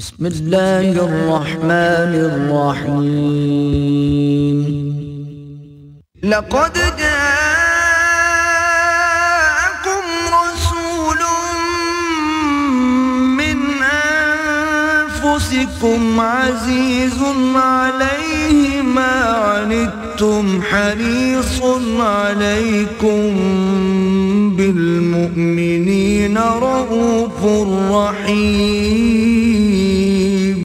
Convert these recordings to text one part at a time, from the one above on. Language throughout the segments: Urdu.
بسم اللہ الرحمن الرحیم لقد جاءكم رسول من أنفسكم عزيز عليه ما عنتم حريص عليكم بالمؤمنين رؤوف رحيم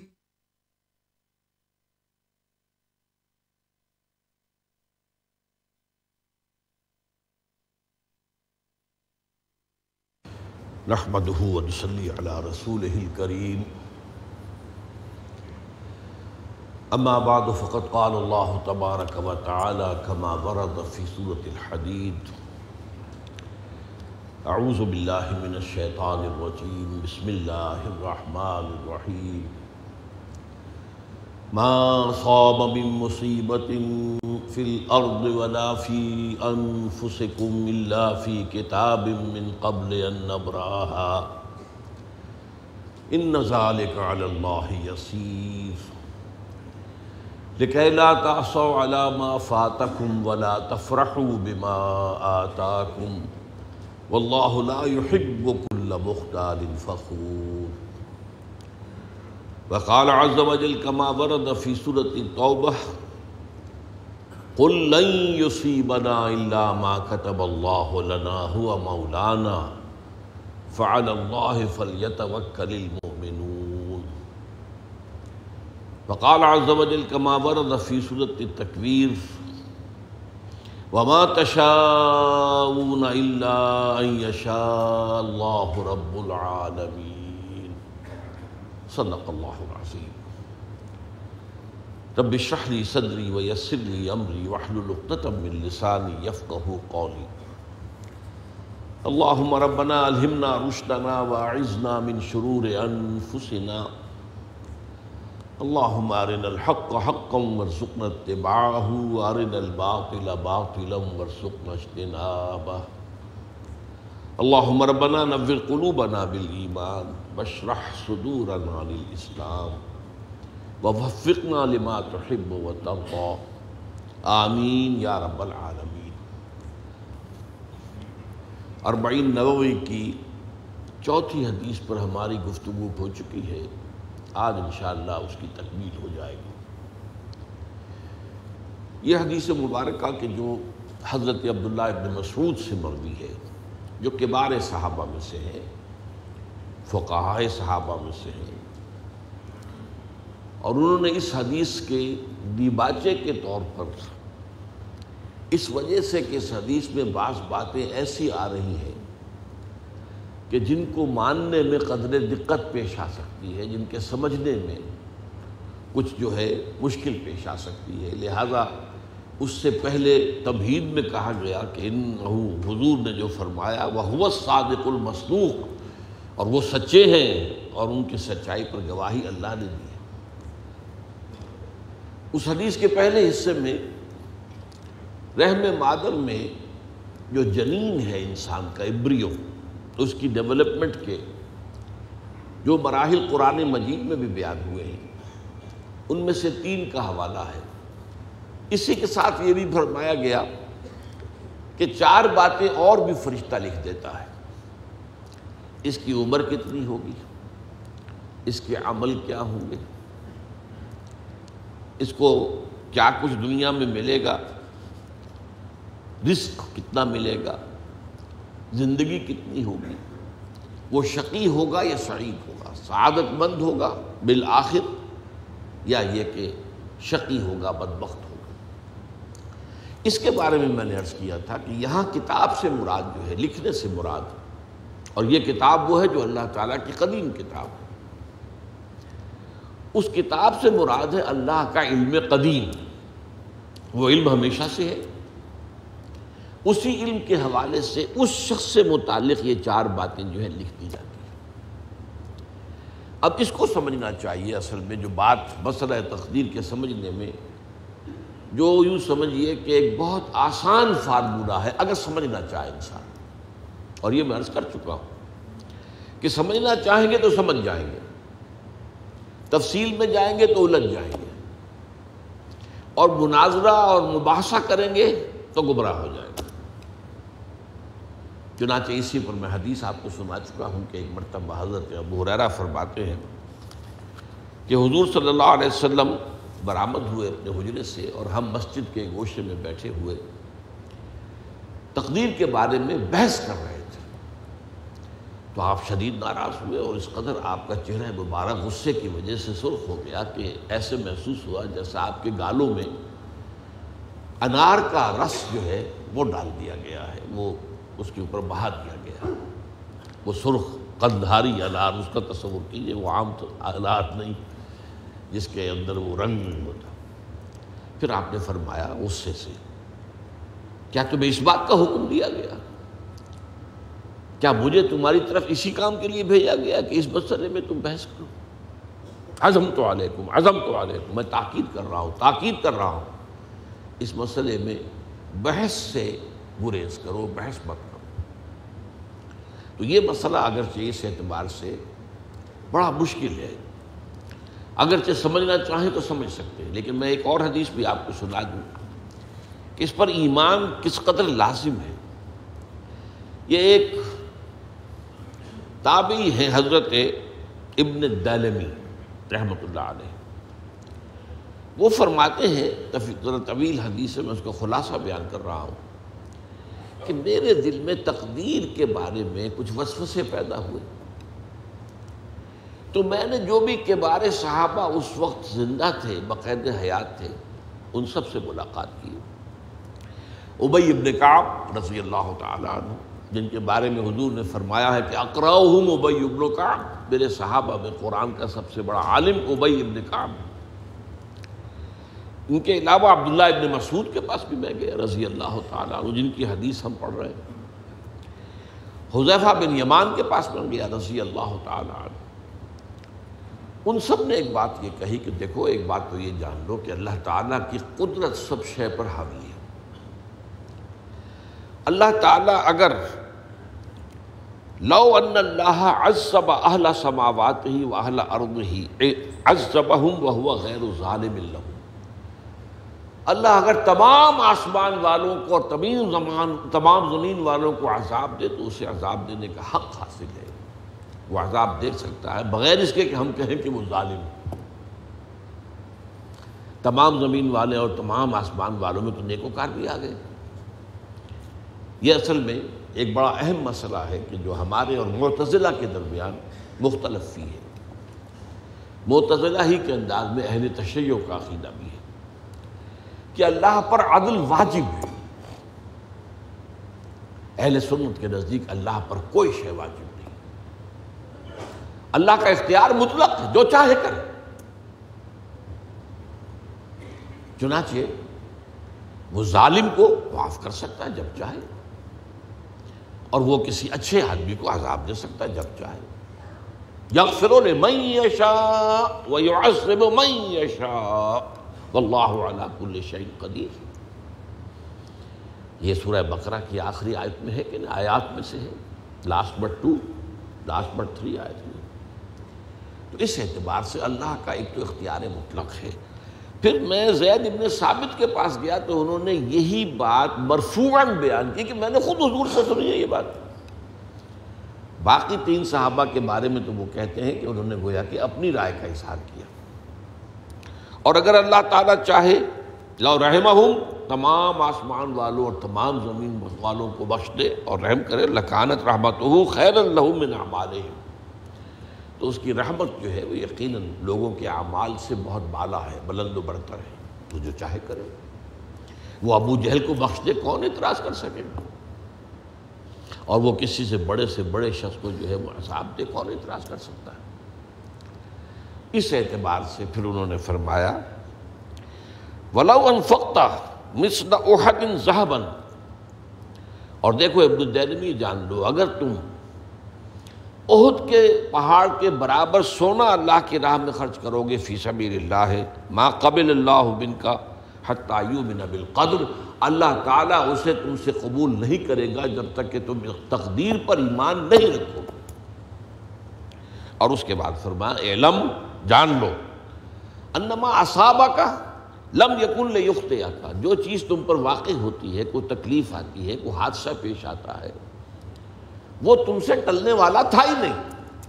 نحمده ونصلي على رسوله الكريم اما بعد فقد قال الله تبارك وتعالى كما ورد في سورة الحديد اعوذ بالله من الشيطان الرجيم بسم الله الرحمن الرحيم ما أصاب من مصيبة في الأرض ولا في أنفسكم إلا في كتاب من قبل أن نبرأها إن ذلك على الله يسير لكي لا تعصوا على ما فاتكم ولا تفرحوا بما آتاكم والله لا يحب كل مختال فخور وقال عز وجل كما ورد في سورة التوبة قل لن يصيبنا إلا ما كتب الله لنا هو مولانا فعلى الله فليتوكل المؤمنون وقال عز وجل كما ورد في سورة التكوير وما تشاءون إلا أن يشاء الله رب العالمين صدق اللہ العظیم رب اشرح لي صدری ویسر لي امری واحلل عقدۃ من لسانی یفقہوا قولی اللہم ربنا الہمنا رشدنا واعذنا من شرور انفسنا اللہم ارنا الحق حقا وارزقنا اتباعہ وارنا الباطل باطلا وارزقنا اجتنابہ اللہم ربنا نور قلوبنا بالایمان واشرح صدورنا للاسلام ووفقنا لما تحب وترضى آمین یا رب العالمین۔ اربعین نووی کی چوتھی حدیث پر ہماری گفتگو ہو چکی ہے، آج انشاءاللہ اس کی تکمیل ہو جائے گی۔ یہ حدیث مبارکہ کہ جو حضرت عبداللہ ابن مسعود سے مروی ہے، جو کبار صحابہ میں سے ہیں، فقہاء صحابہ میں سے ہیں، اور انہوں نے اس حدیث کے دیباچے کے طور پر اس وجہ سے کہ اس حدیث میں بعض باتیں ایسی آ رہی ہیں کہ جن کو ماننے میں قدر دقت پیش آ سکتی ہے، جن کے سمجھنے میں کچھ جو ہے مشکل پیش آ سکتی ہے، لہذا اس سے پہلے تمہید میں کہا گیا کہ انہو حضور نے جو فرمایا وَهُوَ الصَّادِقُ الْمَصْدُوقُ، اور وہ سچے ہیں اور ان کی سچائی پر گواہی اللہ نے دی ہے۔ اس حدیث کے پہلے حصے میں رحم مادر میں جو جنین ہے انسان کا ایمبریو، اس کی ڈیولپمنٹ کے جو مراحل قرآن مجید میں بھی بیان ہوئے ہیں، ان میں سے 3 کا حوالہ ہے۔ اسی کے ساتھ یہ بھی فرمایا گیا کہ 4 باتیں اور بھی فرشتہ لکھ دیتا ہے۔ اس کی عمر کتنی ہوگی، اس کے عمل کیا ہوں گے، اس کو کیا کچھ دنیا میں ملے گا، رزق کتنا ملے گا، زندگی کتنی ہوگی، وہ شقی ہوگا یا سعید ہوگا، سعادت مند ہوگا بالآخر یا یہ کہ شقی ہوگا، بدبخت ہوگا۔ اس کے بارے میں نے عرض کیا تھا کہ یہاں کتاب سے مراد جو ہے، لکھنے سے مراد، اور یہ کتاب وہ ہے جو اللہ تعالیٰ کی قدیم کتاب ہے، اس کتاب سے مراد ہے اللہ کا علم قدیم، وہ علم ہمیشہ سے ہے، اسی علم کے حوالے سے اس شخص سے متعلق یہ 4 باتیں جو ہیں لکھ دی جاتی ہیں۔ اب اس کو سمجھنا چاہیے، اصل میں جو بات مسئلہ تقدیر کے سمجھنے میں، جو یوں سمجھیے کہ ایک بہت آسان فارمولہ ہے اگر سمجھنا چاہے انسان، اور یہ میں عرض کر چکا ہوں کہ سمجھنا چاہیں گے تو سمجھ جائیں گے، تفصیل میں جائیں گے تو الجھ جائیں گے، اور مناظرہ اور مباحثہ کریں گے تو گمراہ ہو جائیں گے۔ چنانچہ اسی پر میں حدیث آپ کو سنا چکا ہوں کہ ایک مرتبہ حضرت ابو ہریرہ فرماتے ہیں کہ حضور صلی اللہ علیہ وسلم برآمد ہوئے اپنے حجرے سے، اور ہم مسجد کے گوشے میں بیٹھے ہوئے تقدیر کے بارے میں بحث کر رہے تھے، تو آپ شدید ناراض ہوئے، اور اس قدر آپ کا چہرہ مبارک غصے کی وجہ سے سرخ ہو گیا کہ ایسے محسوس ہوا جیسا آپ کے گالوں میں انار کا رس جو ہے وہ ڈال دیا گیا ہے، وہ اس کے اوپر بہا دیا گیا، وہ سرخ قندھاری انار، اس کا تصور کیجئے، وہ عام انار نہیں جس کے اندر وہ رنگ نہیں ہوتا۔ پھر آپ نے فرمایا غصے سے، کیا تمہیں اس بات کا حکم دیا گیا؟ کیا مجھے تمہاری طرف اسی کام کے لیے بھیجا گیا کہ اس مسئلے میں تم بحث کرو؟ عزمت علیکم، میں تاکید کر رہا ہوں اس مسئلے میں بحث سے گریز کرو، بحث مت کرو۔ تو یہ مسئلہ اگرچہ اس اعتبار سے بڑا مشکل ہے، اگرچہ سمجھنا چاہیں تو سمجھ سکتے ہیں، لیکن میں ایک اور حدیث بھی آپ کو سنا دوں کہ اس پر ایمان کس قدر لازم ہے۔ یہ ایک تابعی ہیں حضرت ابن الدیلمی رحمۃ اللہ علیہ، وہ فرماتے ہیں، طویل حدیث ہے، میں اس کا خلاصہ بیان کر رہا ہوں، کہ میرے دل میں تقدیر کے بارے میں کچھ وسوسے پیدا ہوئے، تو میں نے جو بھی کبار صحابہ اس وقت زندہ تھے، بقید حیات تھے، ان سب سے ملاقات کی۔ ابی ابن کعب رضی اللہ تعالیٰ عنہ، جن کے بارے میں حضور نے فرمایا ہے کہ اقرأہم ابی ابن کعب، میرے صحابہ میں قرآن کا سب سے بڑا عالم ابی ابن کعب۔ ان کے علاوہ عبداللہ ابن مسعود کے پاس بھی میں گیا رضی اللہ تعالیٰ عنہ، جن کی حدیث ہم پڑھ رہے ہیں۔ حذیفہ بن یمان کے پاس میں گیا رضی اللہ تعالیٰ عنہ۔ ان سب نے ایک بات یہ کہی کہ دیکھو، ایک بات تو یہ جان لو کہ اللہ تعالیٰ کی قدرت سب شے پر حاوی ہے۔ اللہ تعالیٰ اگر لو ان اللہ عذب اہل سماواتہ و اہل ارضہ عذبہم وہو غیر ظالم لہم، اللہ اگر تمام آسمان والوں کو اور تمام زمین والوں کو عذاب دے تو اسے عذاب دینے کا حق حاصل ہے، وہ عذاب دے سکتا ہے بغیر اس کے کہ ہم کہیں کہ وہ ظالم ہے۔ تمام زمین والے اور تمام آسمان والوں میں تو نیکوکار بھی آ گئے۔ یہ اصل میں ایک بڑا اہم مسئلہ ہے کہ جو ہمارے اور معتزلہ کے درمیان مختلف فی ہے۔ معتزلہ ہی کے انداز میں اہل تشیع کا عقیدہ بھی ہے کہ اللہ پر عدل واجب ہے، اہل سنت کے نزدیک اللہ پر کوئی شے واجب نہیں، اللہ کا اختیار مطلق ہے، جو چاہے کرے۔ چنانچہ وہ ظالم کو معاف کر سکتا ہے جب چاہے، اور وہ کسی اچھے آدمی کو عذاب دے سکتا ہے جب چاہے۔ یغفر لمن یشاء ویعذب من یشاء واللہ علی کل شیء قدیر۔ یہ سورہ بقرہ کی آخری آیت میں ہے کہ آیات میں سے ہے، لاسٹ بٹ 3 آیت میں۔ تو اس اعتبار سے اللہ کا ایک تو اختیار مطلق ہے۔ پھر میں زید ابن ثابت کے پاس گیا تو انہوں نے یہی بات مرفوعاً بیان کی کہ میں نے خود حضور سے سنی ہے یہ بات۔ باقی 3 صحابہ کے بارے میں تو وہ کہتے ہیں کہ انہوں نے گویا کہ اپنی رائے کا اظہار کیا، اور اگر اللہ تعالیٰ چاہے لو رحمہم، تمام آسمان والوں اور تمام زمین والوں کو بخش دے اور رحم کرے، لکانت رحمتہ خیرا لہم من اعمالہم، تو اس کی رحمت جو ہے وہ یقیناً لوگوں کے اعمال سے بہت بالا ہے، بلند و برتر ہے، تو جو چاہے کرے۔ وہ ابو جہل کو بخش دے، کون اعتراض کر سکے؟ اور وہ کسی سے بڑے شخص کو جو ہے وہ عذاب دے، کون اعتراض کر سکتا ہے؟ اس اعتبار سے پھر انہوں نے فرمایا وَلَوْ أَنفَقْتَ مِثْلَ أُحَدٍ ذَهَبًا، اور دیکھو ابن الدیلمی جان لو، اگر تم احد کے پہاڑ کے برابر سونا اللہ کی راہ میں خرچ کرو گے، فی سبیل اللہ، ما قبل اللہ منک حتی یؤمن بالقدر، اللہ تعالیٰ اسے تم سے قبول نہیں کرے گا جب تک کہ تم تقدیر پر ایمان نہیں رکھو۔ اور اس کے بعد فرمایا اعلم، جان لو، انما اصابک لم یکن لیخطئک، جو چیز تم پر واقع ہوتی ہے، کوئی تکلیف آتی ہے، کوئی حادثہ پیش آتا ہے، وہ تم سے ٹلنے والا تھا ہی نہیں۔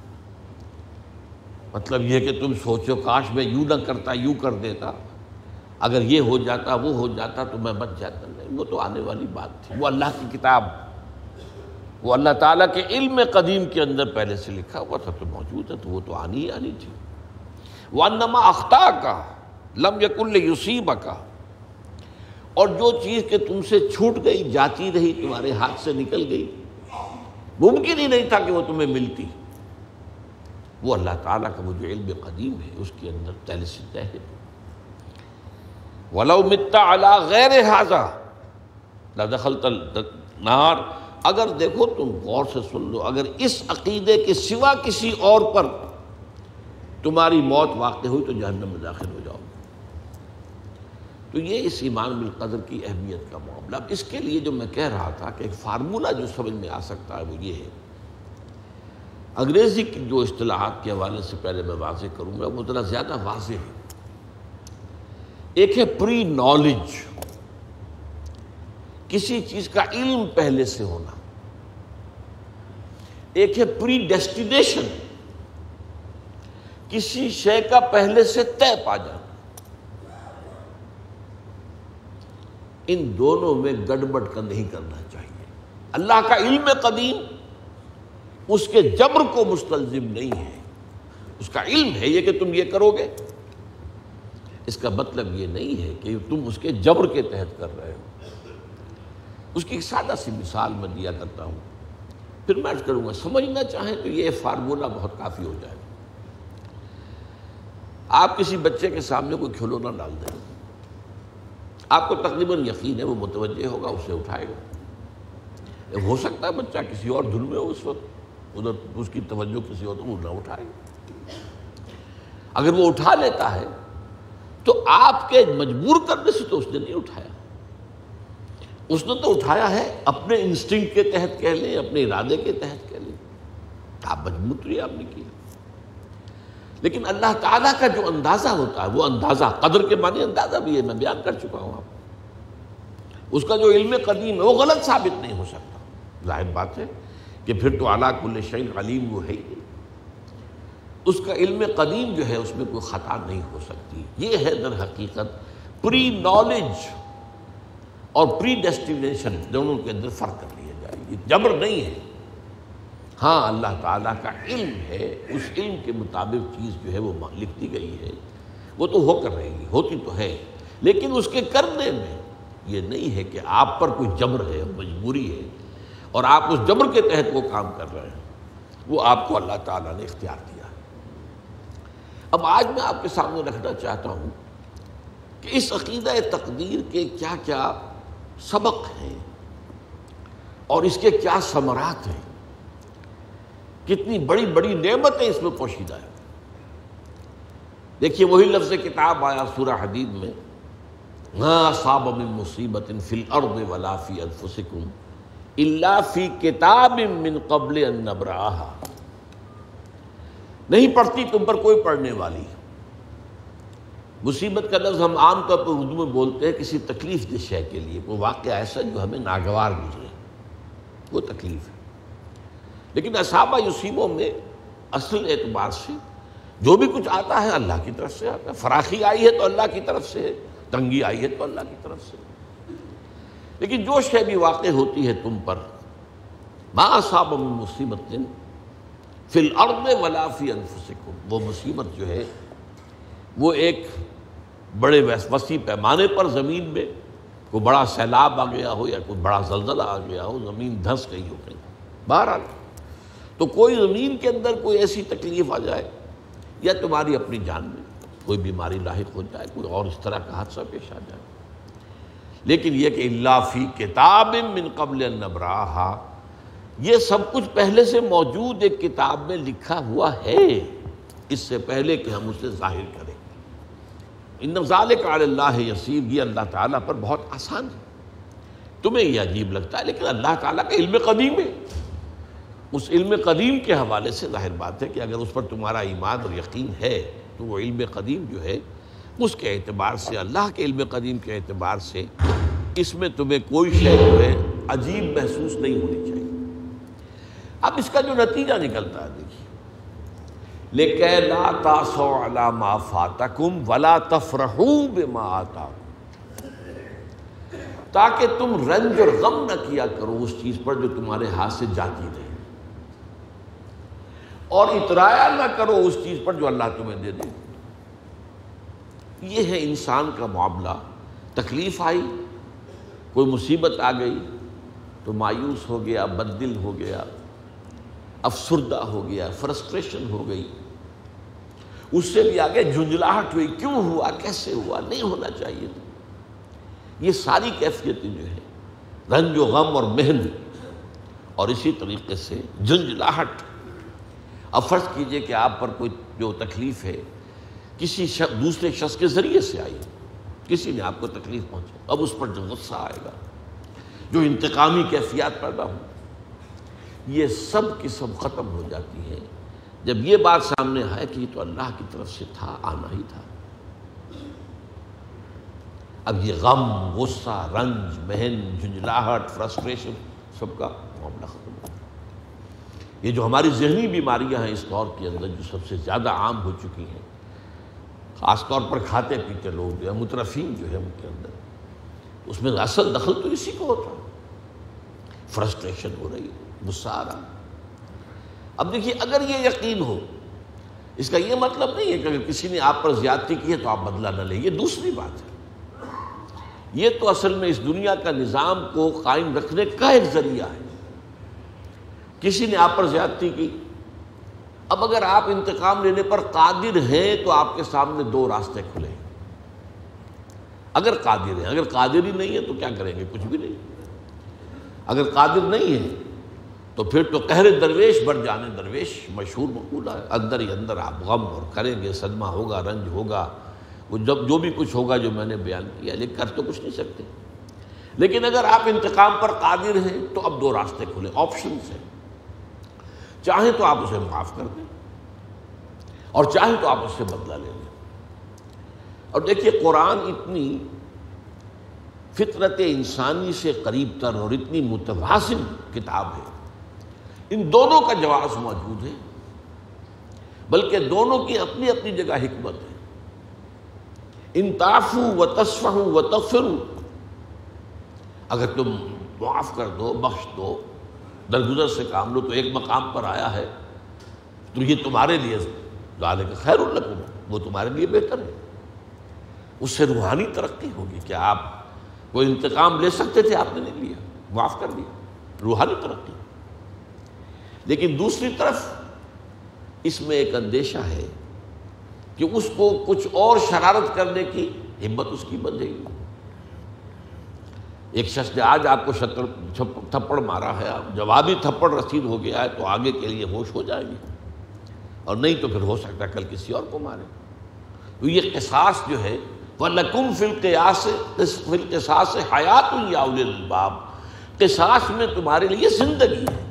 مطلب یہ کہ تم سوچو کاش میں یوں نہ کرتا، یوں کر دیتا، اگر یہ ہو جاتا، وہ ہو جاتا تو میں بچ جاتا۔ نہیں، وہ تو آنے والی بات تھی، وہ اللہ کی کتاب، وہ اللہ تعالیٰ کے علم قدیم کے اندر پہلے سے لکھا ہوا تھا، تو موجود ہے، تو وہ تو آنی ہی آنی تھی۔ وَأَنَّمَا أَخْطَأَكَ لَمْ يَكُنْ لِيُصِيبَكَ، اور جو چیز کہ تم سے چھوٹ گئی، جاتی رہی، تمہارے ہاتھ سے نکل گئی، ممکن ہی نہیں تھا کہ وہ تمہیں ملتی، وہ اللہ تعالیٰ کا وہ جو علم قدیم ہے اس کے اندر پہلے سے طے ہے۔ وَلَوْ مِتَّ عَلَىٰ غَيْرِ هَٰذَا لَدَخَلْتَ النَّارَ، اگر دیکھو تم غور سے سن لو، اگر اس عقیدے کے سوا کسی اور پر تمہاری موت واقع ہوئی تو جہنم میں داخل ہو جاؤ۔ تو یہ اس ایمان بالقدر کی اہمیت کا معاملہ۔ اب اس کے لیے جو میں کہہ رہا تھا کہ ایک فارمولہ جو سمجھ میں آ سکتا ہے وہ یہ ہے، انگریزی کی جو اصطلاحات کے حوالے سے پہلے میں واضح کروں گا، وہ ذرا زیادہ واضح ہے۔ ایک ہے پری نالج، کسی چیز کا علم پہلے سے ہونا، ایک ہے پری ڈیسٹینیشن، کسی شے کا پہلے سے طے پا جانا۔ ان دونوں میں گڑبڑ کا نہیں کرنا چاہیے۔ اللہ کا علم قدیم اس کے جبر کو مستلزم نہیں ہے، اس کا علم ہے یہ کہ تم یہ کرو گے، اس کا مطلب یہ نہیں ہے کہ تم اس کے جبر کے تحت کر رہے ہو۔ اس کی ایک سادہ سی مثال میں دیا کرتا ہوں، پھر میں کروں گا، سمجھنا چاہیں تو یہ فارمولہ بہت کافی ہو جائے گا۔ آپ کسی بچے کے سامنے کوئی کھلونا ڈال دیں، آپ کو تقریباً یقین ہے وہ متوجہ ہوگا، اسے اٹھائے گا۔ ہو سکتا ہے بچہ کسی اور دھن میں ہو اس وقت، ادھر اس کی توجہ کسی اور وہ نہ اٹھائے گا۔ اگر وہ اٹھا لیتا ہے تو آپ کے مجبور کرنے سے تو اس نے نہیں اٹھایا، اس نے تو اٹھایا ہے اپنے انسٹنکٹ کے تحت کہہ لیں، اپنے ارادے کے تحت کہہ لیں، آپ مجبور تو یہ آپ نے کیا۔ لیکن اللہ تعالیٰ کا جو اندازہ ہوتا ہے، وہ اندازہ قدر کے معنی اندازہ بھی ہے، میں بیان کر چکا ہوں آپ کو۔ اس کا جو علم قدیم ہے وہ غلط ثابت نہیں ہو سکتا۔ ظاہر بات ہے کہ پھر تو اعلیٰ کل شیء علیم وہ ہے ہی، اس کا علم قدیم جو ہے اس میں کوئی خطا نہیں ہو سکتی۔ یہ ہے در حقیقت پری نالج اور پری ڈیسٹینیشن، دونوں کے اندر فرق کر لیا جائے، یہ جبر نہیں ہے۔ ہاں اللہ تعالیٰ کا علم ہے، اس علم کے مطابق چیز جو ہے وہ لکھ دی گئی ہے، وہ تو ہو کر رہے گی، ہوتی تو ہے، لیکن اس کے کرنے میں یہ نہیں ہے کہ آپ پر کوئی جبر ہے، مجبوری ہے، اور آپ اس جبر کے تحت وہ کام کر رہے ہیں، وہ آپ کو اللہ تعالیٰ نے اختیار دیا ہے۔ اب آج میں آپ کے سامنے رکھنا چاہتا ہوں کہ اس عقیدہ تقدیر کے کیا کیا سبق ہیں اور اس کے کیا ثمرات ہیں، کتنی بڑی بڑی نعمتیں اس میں پوشیدہ ہیں۔ دیکھیے وہی لفظ کتاب آیا سورہ حدید میں، مَا أَصَابَ مِن مُّصِيبَةٍ فِي الْأَرْضِ وَلَا فِي أَنفُسِكُمْ إِلَّا فِي كِتَابٍ مِّن قَبْلِ أَن نَّبْرَأَهَا، نہیں پڑتی تم پر کوئی پڑھنے والی۔ مصیبت کا لفظ ہم عام طور پر اردو میں بولتے ہیں کسی تکلیف دہ شے کے لیے، کوئی واقعہ ایسا جو ہمیں ناگوار گزرے، وہ تکلیف ہے۔ لیکن اصابہ یصیبوں میں اصل اعتبار سے جو بھی کچھ آتا ہے اللہ کی طرف سے آتا ہے، فراخی آئی ہے تو اللہ کی طرف سے ہے، تنگی آئی ہے تو اللہ کی طرف سے۔ لیکن جو شے بھی واقع ہوتی ہے تم پر، ما اصاب من مصیبت فی الارض ولا فی انفسکم، وہ مصیبت جو ہے وہ ایک بڑے وسیع پیمانے پر زمین میں کوئی بڑا سیلاب آ گیا ہو یا کوئی بڑا زلزلہ آ گیا ہو، زمین دھنس گئی ہو کہیں، بہرحال تو کوئی زمین کے اندر کوئی ایسی تکلیف آ جائے یا تمہاری اپنی جان میں کوئی بیماری لاحق ہو جائے، کوئی اور اس طرح کا حادثہ پیش آ جائے، لیکن یہ کہ الا فی کتاب من قبل ان نبرأها، یہ سب کچھ پہلے سے موجود ایک کتاب میں لکھا ہوا ہے، اس سے پہلے کہ ہم اسے ظاہر کریں۔ ان ذالک علی اللہ یسیر، یہ اللہ تعالیٰ پر بہت آسان ہے۔ تمہیں یہ عجیب لگتا ہے لیکن اللہ تعالیٰ کا علم قدیم ہے، اس علم قدیم کے حوالے سے ظاہر بات ہے کہ اگر اس پر تمہارا ایمان اور یقین ہے تو وہ علم قدیم جو ہے اس کے اعتبار سے، اللہ کے علم قدیم کے اعتبار سے اس میں تمہیں کوئی شے جو ہے عجیب محسوس نہیں ہونی چاہیے۔ اب اس کا جو نتیجہ نکلتا ہے دیکھیے، لِكَيْ لَا تَعْصَوْا عَلَىٰ مَا فَاتَكُمْ وَلَا تَفْرَحُوا بِمَا آتَاكُمْ، تاکہ تم رنج اور غم نہ کیا کرو اس چیز پر جو تمہارے ہاتھ سے جاتی رہے، اور اترایا نہ کرو اس چیز پر جو اللہ تمہیں دے دے۔ یہ ہے انسان کا معاملہ۔ تکلیف آئی، کوئی مصیبت آ گئی تو مایوس ہو گیا، بددل ہو گیا، افسردہ ہو گیا، فرسٹریشن ہو گئی، اس سے بھی آگے جھنجھلاہٹ ہوئی، کیوں ہوا، کیسے ہوا، نہیں ہونا چاہیے تھا۔ یہ ساری کیفیتیں جو ہے رنج و غم اور محن، اور اسی طریقے سے جھنجھلاہٹ۔ اب فرض کیجئے کہ آپ پر کوئی جو تکلیف ہے کسی دوسرے شخص کے ذریعے سے آئی، کسی نے آپ کو تکلیف پہنچائی، اب اس پر جو غصہ آئے گا، جو انتقامی کیفیات پیدا ہوں، یہ سب کی سب ختم ہو جاتی ہے جب یہ بات سامنے آئے کہ یہ تو اللہ کی طرف سے تھا، آنا ہی تھا۔ اب یہ غم، غصہ، رنج، محن، جھنجھلاہٹ، فرسٹریشن، سب کا معاملہ ختم ہو گیا۔ یہ جو ہماری ذہنی بیماریاں ہیں اس دور کے اندر، جو سب سے زیادہ عام ہو چکی ہیں، خاص طور پر کھاتے پیتے لوگ جو ہے، مترفین جو ہے ان کے اندر، اس میں اصل دخل تو اسی کو ہوتا ہے۔ فرسٹریشن ہو رہی ہے، غصہ آ رہا۔ اب دیکھیے، اگر یہ یقین ہو، اس کا یہ مطلب نہیں ہے کہ اگر کسی نے آپ پر زیادتی کی ہے تو آپ بدلہ نہ لیں، یہ دوسری بات ہے۔ یہ تو اصل میں اس دنیا کا نظام کو قائم رکھنے کا ایک ذریعہ ہے۔ کسی نے آپ پر زیادتی کی، اب اگر آپ انتقام لینے پر قادر ہیں تو آپ کے سامنے دو راستے کھلے ہیں۔ اگر قادر ہیں، اگر قادر ہی نہیں ہے تو کیا کریں گے؟ کچھ بھی نہیں۔ اگر قادر نہیں ہے تو پھر تو قہر درویش بڑھ جانے درویش مشہور مقولہ ہے، اندر ہی اندر آپ غم اور کریں گے، صدمہ ہوگا، رنج ہوگا، وہ جب جو بھی کچھ ہوگا جو میں نے بیان کیا، لیکن کر تو کچھ نہیں سکتے۔ لیکن اگر آپ انتقام پر قادر ہیں تو اب دو راستے کھلے، آپشنز ہیں۔ چاہیں تو آپ اسے معاف کر دیں، اور چاہیں تو آپ اس سے بدلہ لے لیں۔ اور دیکھیے، قرآن اتنی فطرت انسانی سے قریب تر اور اتنی متوازن کتاب ہے، ان دونوں کا جواز موجود ہے، بلکہ دونوں کی اپنی اپنی جگہ حکمت ہے۔ ان تعفوا وتصفحوا وتغفروا، اگر تم معاف کر دو، بخش دو، درگزر سے کام لو، تو ایک مقام پر آیا ہے تو یہ تمہارے لیے ذالک خیر لکم، وہ تمہارے لیے بہتر ہے۔ اس سے روحانی ترقی ہوگی کہ آپ کوئی انتقام لے سکتے تھے، آپ نے نہیں لیا، معاف کر دیا، روحانی ترقی۔ لیکن دوسری طرف اس میں ایک اندیشہ ہے کہ اس کو کچھ اور شرارت کرنے کی ہمت اس کی بندھے گی۔ ایک شخص نے آج آپ کو تھپڑ مارا ہے، جوابی تھپڑ رسید ہو گیا ہے تو آگے کے لیے ہوش ہو جائے گی، اور نہیں تو پھر ہو سکتا ہے کل کسی اور کو مارے۔ تو یہ قصاص جو ہے، وَلَكُمْ فِي الْقِصَاصِ حَيَاتٌ يَا أُولِي الْأَلْبَابِ، قصاص میں تمہارے لیے زندگی ہے۔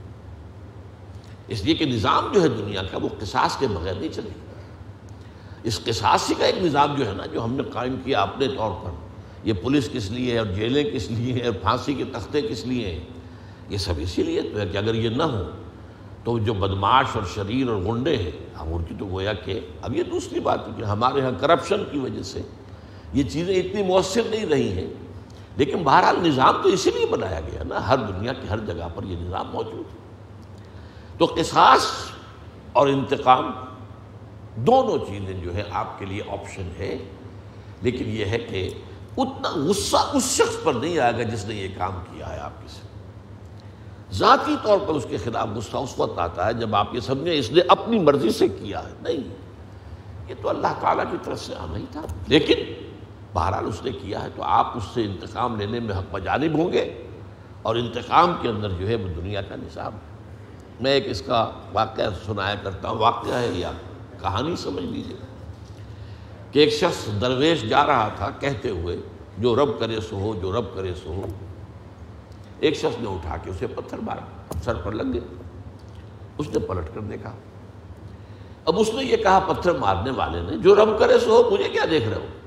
اس لیے کہ نظام جو ہے دنیا کا، وہ قصاص کے بغیر نہیں چلے گا۔ اس قصاصی کا ایک نظام جو ہے نا، جو ہم نے قائم کیا اپنے طور پر، یہ پولیس کس لیے ہے، اور جیلیں کس لیے ہیں، اور پھانسی کے تختے کس لیے ہیں، یہ سب اسی لیے تو ہے کہ اگر یہ نہ ہو تو جو بدمعاش اور شریر اور غنڈے ہیں، ہم ان کی تو گویا کہ اب یہ دوسری بات ہے کہ ہمارے ہاں کرپشن کی وجہ سے یہ چیزیں اتنی مؤثر نہیں رہی ہیں، لیکن بہرحال نظام تو اسی لیے بنایا گیا نا، ہر دنیا کی ہر جگہ پر یہ نظام موجود ہے۔ تو قصاص اور انتقام دونوں چیزیں جو ہے آپ کے لیے آپشن ہے، لیکن یہ ہے کہ اتنا غصہ اس شخص پر نہیں آئے گا جس نے یہ کام کیا ہے آپ کے ساتھ۔ ذاتی طور پر اس کے خلاف غصہ اس وقت آتا ہے جب آپ یہ سمجھیں اس نے اپنی مرضی سے کیا ہے، نہیں، یہ تو اللہ تعالیٰ کی طرف سے آنا ہی تھا، لیکن بہرحال اس نے کیا ہے تو آپ اس سے انتقام لینے میں حق بجانب ہوں گے، اور انتقام کے اندر جو ہے وہ دنیا کا نظام ہے۔ میں ایک اس کا واقعہ سنایا کرتا ہوں، واقعہ ہے یا کہانی سمجھ لیجیے، کہ ایک شخص درویش جا رہا تھا کہتے ہوئے جو رب کرے سو ہو، جو رب کرے سو ہو۔ ایک شخص نے اٹھا کے اسے پتھر مارا، سر پر لگ گیا۔ اس نے پلٹ کر دیکھا، اب اس نے یہ کہا پتھر مارنے والے نے، جو رب کرے سو ہو، مجھے کیا دیکھ رہے ہو؟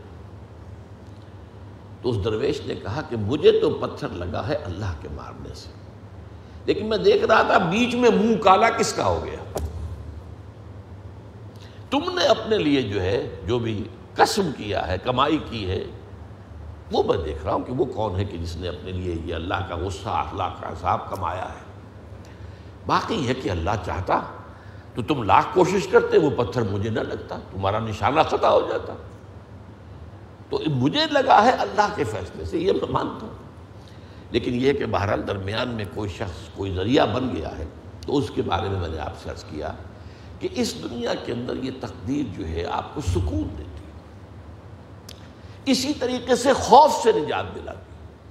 تو اس درویش نے کہا کہ مجھے تو پتھر لگا ہے اللہ کے مارنے سے، لیکن میں دیکھ رہا تھا بیچ میں منہ کالا کس کا ہو گیا؟ تم نے اپنے لیے جو ہے جو بھی کسب کیا ہے، کمائی کی ہے، وہ میں دیکھ رہا ہوں کہ وہ کون ہے کہ جس نے اپنے لیے یہ اللہ کا غصہ، اللہ کا عذاب کمایا ہے۔ باقی ہے کہ اللہ چاہتا تو تم لاکھ کوشش کرتے، وہ پتھر مجھے نہ لگتا، تمہارا نشانہ خطا ہو جاتا۔ تو مجھے لگا ہے اللہ کے فیصلے سے، یہ میں مانتا ہوں، لیکن یہ کہ بہرحال درمیان میں کوئی شخص کوئی ذریعہ بن گیا ہے، تو اس کے بارے میں نے آپ سے عرض کیا کہ اس دنیا کے اندر یہ تقدیر جو ہے آپ کو سکون دیتی ہے، اسی طریقے سے خوف سے نجات دلاتی۔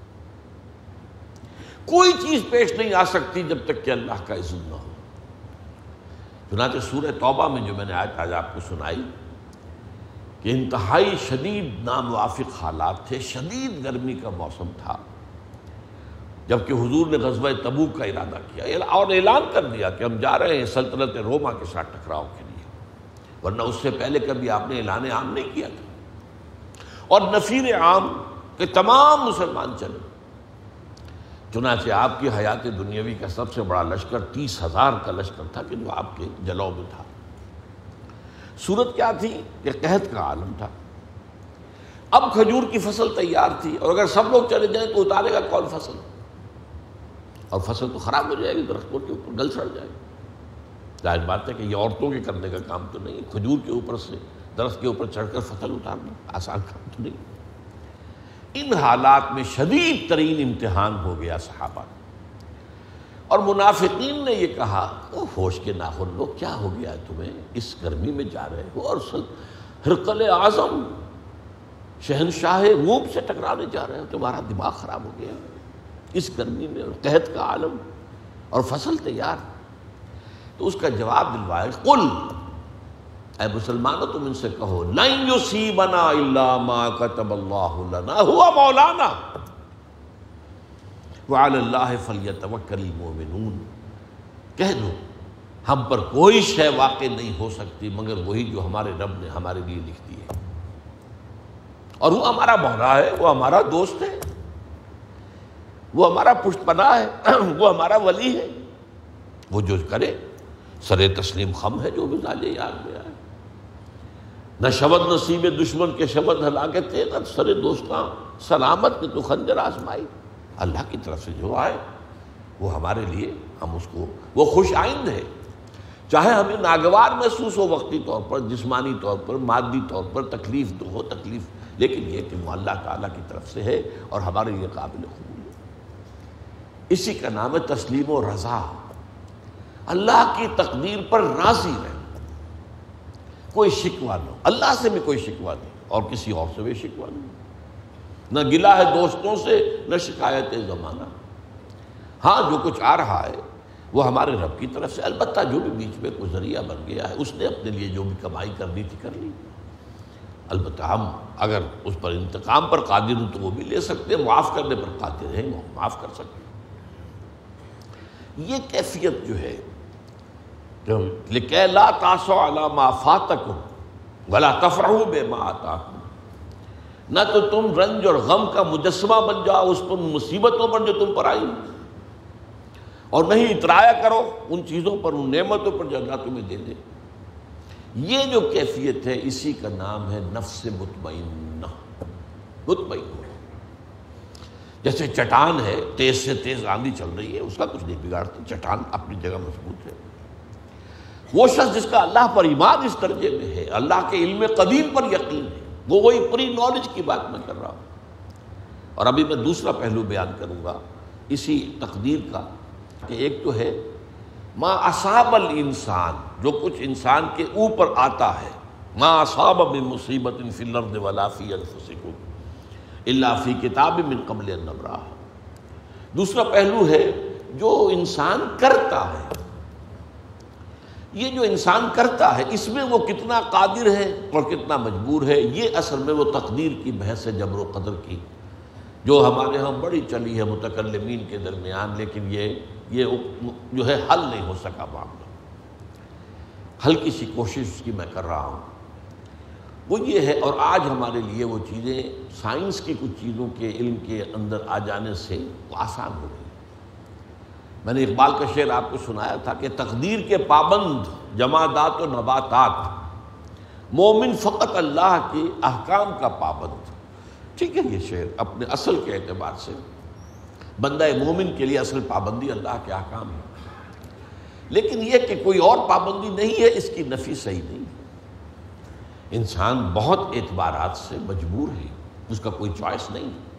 کوئی چیز پیش نہیں آ سکتی جب تک کہ اللہ کا اذن نہ ہو۔ چنانچہ سورہ توبہ میں جو میں نے آج آپ کو سنائی کہ انتہائی شدید ناموافق حالات تھے، شدید گرمی کا موسم تھا، جبکہ حضور نے غزوہ تبوک کا ارادہ کیا اور اعلان کر دیا کہ ہم جا رہے ہیں سلطنت روما کے ساتھ ٹکراؤ کے لیے، ورنہ اس سے پہلے کبھی آپ نے اعلان عام نہیں کیا تھا، اور نفیر عام کہ تمام مسلمان چلے۔ چنانچہ آپ کی حیات دنیاوی کا سب سے بڑا لشکر 30,000 کا لشکر تھا کہ جو آپ کے جلو میں تھا۔ صورت کیا تھی کہ قحط کا عالم تھا، اب کھجور کی فصل تیار تھی، اور اگر سب لوگ چلے جائیں تو اتارے گا کون فصل؟ اور فصل تو خراب ہو جائے گی، درختوں کے اوپر گل سڑ جائے گی۔ ظاہر بات ہے کہ یہ عورتوں کے کرنے کا کام تو نہیں، کھجور کے اوپر سے درخت کے اوپر چڑھ کر فصل اتارنا آسان کام تو نہیں۔ ان حالات میں شدید ترین امتحان ہو گیا صحابہ، اور منافقین نے یہ کہا ہوش کے ناخن لو، کیا ہو گیا ہے تمہیں؟ اس گرمی میں جا رہے ہو، اور ہرقل اعظم شہنشاہ روم سے ٹکرانے جا رہے ہو، تمہارا دماغ خراب ہو گیا اس گرمی میں، اور قحط کا عالم اور فصل تیار۔ تو اس کا جواب دلوائے، قل، اے مسلمانوں تم ان سے کہو، لن یصیبنا الا ما کتب اللہ لنا هو مولانا وعلی اللہ فلیتوکل المؤمنون۔ کہہ دو ہم پر کوئی شے واقع نہیں ہو سکتی مگر وہی جو ہمارے رب نے ہمارے لیے لکھ دی ہے، اور وہ ہمارا مولا ہے، وہ ہمارا دوست ہے، وہ ہمارا پشت پناہ ہے، وہ ہمارا ولی ہے، وہ جو کرے سر تسلیم خم ہے، جو بھی ظالے یاد میں آئے۔ نہ شبد نصیب دشمن کے شبد ہلاکت تھے، نہ سر دوستاں سلامت کے تو خنجر آزمائی۔ اللہ کی طرف سے جو آئے وہ ہمارے لیے، ہم اس کو، وہ خوش آئند ہے، چاہے ہمیں ناگوار محسوس ہو وقتی طور پر، جسمانی طور پر، مادی طور پر تکلیف دو ہو تکلیف، لیکن یہ کہ وہ اللہ تعالیٰ کی طرف سے ہے اور ہمارے لیے قابل قبول ہے۔ اسی کا نام ہے تسلیم و رضا، اللہ کی تقدیر پر راضی رہنا، کوئی شکوہ نہ، اللہ سے بھی کوئی شکوہ نہیں اور کسی اور سے بھی شکوہ نہیں، نہ گلہ ہے دوستوں سے، نہ شکایت زمانہ۔ ہاں جو کچھ آ رہا ہے وہ ہمارے رب کی طرف سے، البتہ جو بھی بیچ میں کوئی ذریعہ بن گیا ہے اس نے اپنے لیے جو بھی کمائی کرنی تھی کر لی، البتہ ہم اگر اس پر انتقام پر قادر ہوں تو وہ بھی لے سکتے ہیں، معاف کرنے پر قادر ہیں، وہ معاف کر سکتے ہیں۔ یہ کیفیت جو ہے لِكَيْ لَا تَأْسَوْا عَلَىٰ مَا فَاتَكُمْ وَلَا تَفْرَحُوا بِمَا آتَاكُمْ، نہ تو تم رنج اور غم کا مجسمہ بن جاؤ اس پر مصیبتوں پر جو تم پر آئی، اور نہیں اترایا کرو ان چیزوں پر، ان نعمتوں پر جو اللہ تمہیں دے دے۔ یہ جو کیفیت ہے اسی کا نام ہے نفس مطمئنہ، مطمئن ہو۔ جیسے چٹان ہے، تیز سے تیز آندھی چل رہی ہے، اس کا کچھ نہیں بگاڑتی، چٹان اپنی جگہ مضبوط ہے۔ وہ شخص جس کا اللہ پر ایمان اس درجے میں ہے، اللہ کے علم قدیم پر یقین ہے، وہ وہی پوری نالج کی بات میں کر رہا ہوں۔ اور ابھی میں دوسرا پہلو بیان کروں گا اسی تقدیر کا، کہ ایک تو ہے ما اصاب الانسان، جو کچھ انسان کے اوپر آتا ہے، ما اصاب من مصیبت فی الارض ولا فی انفسکم الا فی کتاب من قبل ان نبرأہ۔ دوسرا پہلو ہے جو انسان کرتا ہے، یہ جو انسان کرتا ہے اس میں وہ کتنا قادر ہے اور کتنا مجبور ہے، یہ اصل میں وہ تقدیر کی بحث ہے، جبر و قدر کی، جو ہمارے ہاں بڑی چلی ہے متکلمین کے درمیان، لیکن یہ جو ہے حل نہیں ہو سکا معاملہ۔ ہلکی سی کوشش اس کی میں کر رہا ہوں، وہ یہ ہے، اور آج ہمارے لیے وہ چیزیں سائنس کی کچھ چیزوں کے علم کے اندر آ جانے سے وہ آسان ہو گئی۔ میں نے اقبال کا شعر آپ کو سنایا تھا کہ تقدیر کے پابند جمادات و نباتات، مومن فقط اللہ کے احکام کا پابند۔ ٹھیک ہے، یہ شعر اپنے اصل کے اعتبار سے بندہ مومن کے لیے اصل پابندی اللہ کے احکام ہے، لیکن یہ کہ کوئی اور پابندی نہیں ہے، اس کی نفی صحیح نہیں ہے۔ انسان بہت اعتبارات سے مجبور ہے، اس کا کوئی چوائس نہیں ہے۔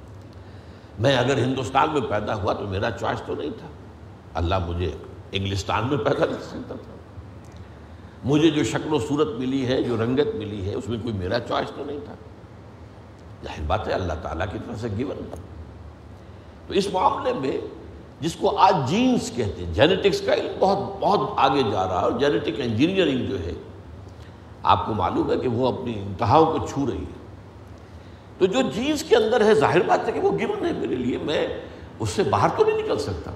میں اگر ہندوستان میں پیدا ہوا تو میرا چوائس تو نہیں تھا، اللہ مجھے انگلستان میں پیدا کر سکتا تھا۔ مجھے جو شکل و صورت ملی ہے، جو رنگت ملی ہے، اس میں کوئی میرا چوائس تو نہیں تھا، ظاہر بات ہے اللہ تعالیٰ کی طرف سے گیون تھا۔ تو اس معاملے میں جس کو آج جینز کہتے ہیں، جینیٹکس کا علم بہت بہت آگے جا رہا ہے، اور جینیٹک انجینئرنگ جو ہے آپ کو معلوم ہے کہ وہ اپنی انتہاؤں کو چھو رہی ہے۔ تو جو جینز کے اندر ہے، ظاہر بات ہے کہ وہ گیون ہے میرے لیے، میں اس سے باہر تو نہیں نکل سکتا۔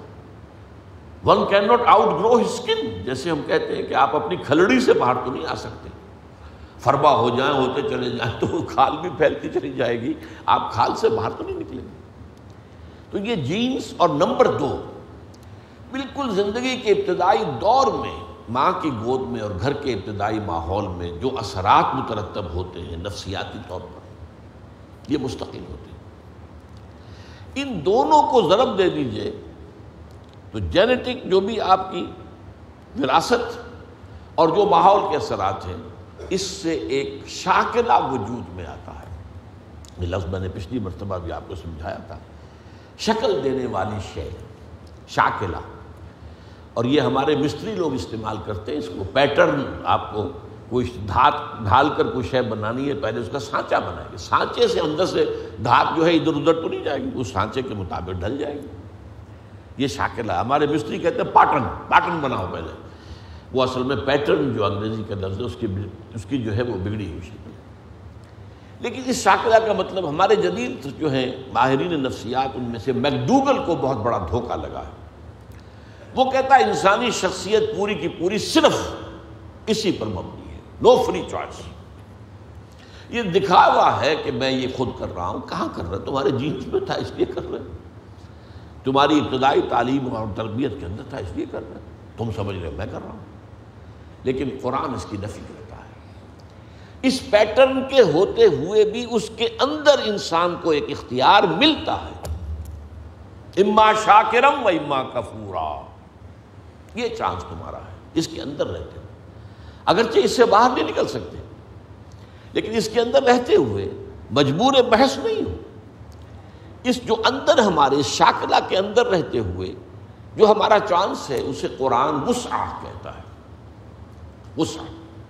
One can not out grow his skin, جیسے ہم کہتے ہیں کہ آپ اپنی کھلڑی سے باہر تو نہیں آ سکتے۔ فربا ہو جائیں، ہوتے چلے جائیں تو وہ کھال بھی پھیلتی چلی جائے گی، آپ کھال سے باہر تو نہیں نکلیں گے۔ تو یہ جینز، اور نمبر 2، بالکل زندگی کے ابتدائی دور میں ماں کی گود میں اور گھر کے ابتدائی ماحول میں جو اثرات مترتب ہوتے ہیں نفسیاتی طور پر، یہ مستقل ہوتے ہیں۔ ان دونوں کو ضرب دے دیجئے تو جینیٹک جو بھی آپ کی وراثت اور جو ماحول کے اثرات ہیں، اس سے ایک شاکلہ وجود میں آتا ہے۔ یہ لفظ میں نے پچھلی مرتبہ بھی آپ کو سمجھایا تھا، شکل دینے والی شے، شاکلہ۔ اور یہ ہمارے مستری لوگ استعمال کرتے ہیں اس کو، پیٹرن۔ آپ کو کوئی دھات ڈھال کر کوئی شے بنانی ہے، پہلے اس کا سانچہ بنائیں گے، سانچے سے اندر سے دھات جو ہے ادھر ادھر تو نہیں جائے گی، اس سانچے کے مطابق ڈھل جائے گی۔ یہ شاکلہ، ہمارے مستری کہتے ہیں پاٹرن، پاٹرن بناؤ پہلے۔ وہ اصل میں پیٹرن جو انگریزی کا لفظ ہے، اس کی جو ہے وہ بگڑی ہوئی شکل ہے۔ لیکن اس شاکلہ کا مطلب ہمارے جدید جو ہیں ماہرین نفسیات، ان میں سے میکڈوگل کو بہت بڑا دھوکہ لگا ہے۔ وہ کہتا ہے انسانی شخصیت پوری کی پوری صرف اسی پر مبنی ہے، نو فری چوائس۔ یہ دکھاوا ہے کہ میں یہ خود کر رہا ہوں، کہاں کر رہا ہے؟ تمہارے جینز میں تھا اس لیے کر رہے، تمہاری ابتدائی تعلیم اور تربیت کے اندر تھا اس لیے کر رہے، تم سمجھ رہے ہو میں کر رہا ہوں۔ لیکن قرآن اس کی نفی کرتا ہے۔ اس پیٹرن کے ہوتے ہوئے بھی اس کے اندر انسان کو ایک اختیار ملتا ہے، اما شاکرم و اما کفورا، یہ چانس تمہارا ہے، اس کے اندر رہتے ہو۔ اگرچہ اس سے باہر نہیں نکل سکتے، لیکن اس کے اندر رہتے ہوئے مجبور بحث نہیں ہو۔ اس جو اندر ہمارے شاکلہ کے اندر رہتے ہوئے جو ہمارا چانس ہے، اسے قرآن وسع کہتا ہے، وسع۔